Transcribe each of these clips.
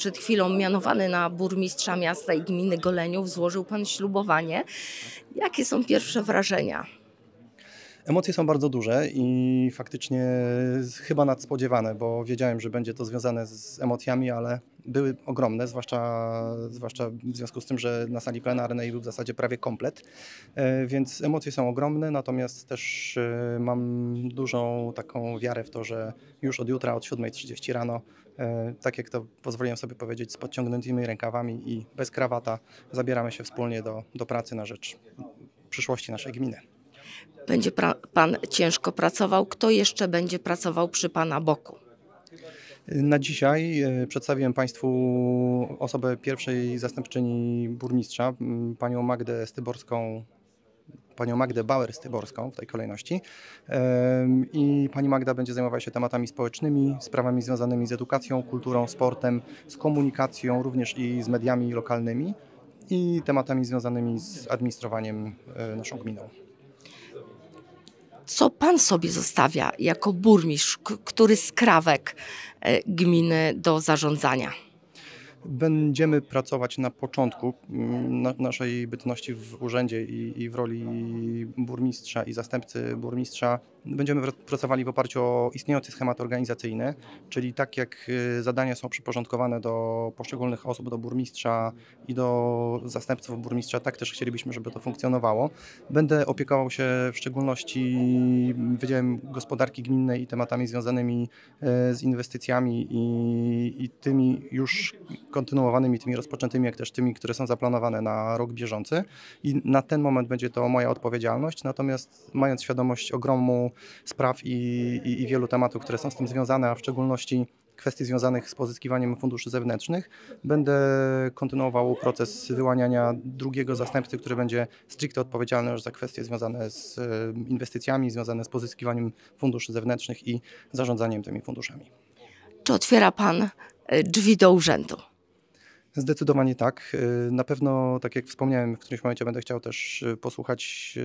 przed chwilą mianowany na burmistrza miasta i gminy Goleniów, złożył pan ślubowanie. Jakie są pierwsze wrażenia? Emocje są bardzo duże i faktycznie chyba nadspodziewane, bo wiedziałem, że będzie to związane z emocjami, ale były ogromne, zwłaszcza w związku z tym, że na sali plenarnej był w zasadzie prawie komplet, więc emocje są ogromne, natomiast też mam dużą taką wiarę w to, że już od jutra, od 7:30 rano, tak jak to pozwoliłem sobie powiedzieć, z podciągniętymi rękawami i bez krawata zabieramy się wspólnie do pracy na rzecz przyszłości naszej gminy. Będzie pan ciężko pracował. Kto jeszcze będzie pracował przy pana boku? Na dzisiaj przedstawiłem Państwu osobę pierwszej zastępczyni burmistrza, panią Magdę Bauer-Styborską w tej kolejności. I pani Magda będzie zajmowała się tematami społecznymi, sprawami związanymi z edukacją, kulturą, sportem, z komunikacją, również i z mediami lokalnymi i tematami związanymi z administrowaniem naszą gminą. Co pan sobie zostawia jako burmistrz, który skrawek gminy do zarządzania? Będziemy pracować na początku naszej bytności w urzędzie i w roli burmistrza i zastępcy burmistrza. Będziemy pracowali w oparciu o istniejący schemat organizacyjny, czyli tak jak zadania są przyporządkowane do poszczególnych osób, do burmistrza i do zastępców burmistrza, tak też chcielibyśmy, żeby to funkcjonowało. Będę opiekował się w szczególności Wydziałem Gospodarki Gminnej i tematami związanymi z inwestycjami i tymi już kontynuowanymi, tymi rozpoczętymi, jak też tymi, które są zaplanowane na rok bieżący. I na ten moment będzie to moja odpowiedzialność, natomiast mając świadomość ogromu spraw i wielu tematów, które są z tym związane, a w szczególności kwestii związanych z pozyskiwaniem funduszy zewnętrznych, będę kontynuował proces wyłaniania drugiego zastępcy, który będzie stricte odpowiedzialny już za kwestie związane z inwestycjami, związane z pozyskiwaniem funduszy zewnętrznych i zarządzaniem tymi funduszami. Czy otwiera pan drzwi do urzędu? Zdecydowanie tak. Na pewno, tak jak wspomniałem, w którymś momencie będę chciał też posłuchać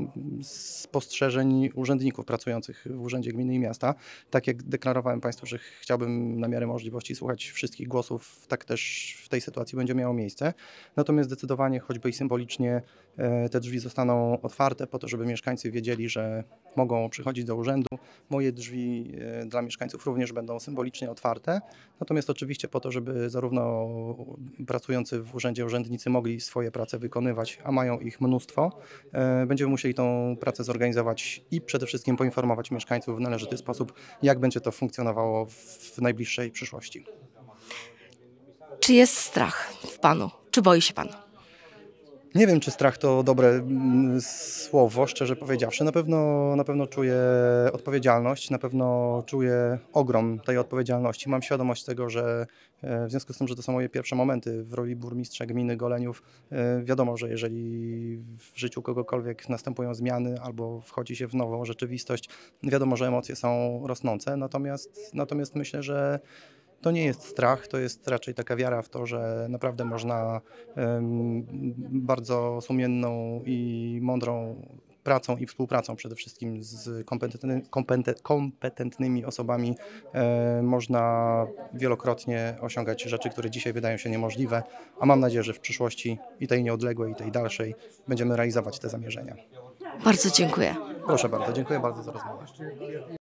spostrzeżeń urzędników pracujących w Urzędzie Gminy i Miasta. Tak jak deklarowałem Państwu, że chciałbym na miarę możliwości słuchać wszystkich głosów, tak też w tej sytuacji będzie miało miejsce. Natomiast zdecydowanie, choćby i symbolicznie, te drzwi zostaną otwarte po to, żeby mieszkańcy wiedzieli, że mogą przychodzić do urzędu. Moje drzwi dla mieszkańców również będą symbolicznie otwarte. Natomiast oczywiście po to, żeby zarówno pracujący w urzędzie urzędnicy mogli swoje prace wykonywać, a mają ich mnóstwo, będziemy musieli tą pracę zorganizować i przede wszystkim poinformować mieszkańców w należyty sposób, jak będzie to funkcjonowało w najbliższej przyszłości. Czy jest strach w panu? Czy boi się pan? Nie wiem, czy strach to dobre słowo, szczerze powiedziawszy. Na pewno czuję odpowiedzialność, na pewno czuję ogrom tej odpowiedzialności. Mam świadomość tego, że w związku z tym, że to są moje pierwsze momenty w roli burmistrza gminy Goleniów, wiadomo, że jeżeli w życiu kogokolwiek następują zmiany albo wchodzi się w nową rzeczywistość, wiadomo, że emocje są rosnące, natomiast myślę, że to nie jest strach, to jest raczej taka wiara w to, że naprawdę można bardzo sumienną i mądrą pracą i współpracą przede wszystkim z kompetentnymi osobami można wielokrotnie osiągać rzeczy, które dzisiaj wydają się niemożliwe, a mam nadzieję, że w przyszłości i tej nieodległej, i tej dalszej będziemy realizować te zamierzenia. Bardzo dziękuję. Proszę bardzo, dziękuję bardzo za rozmowę.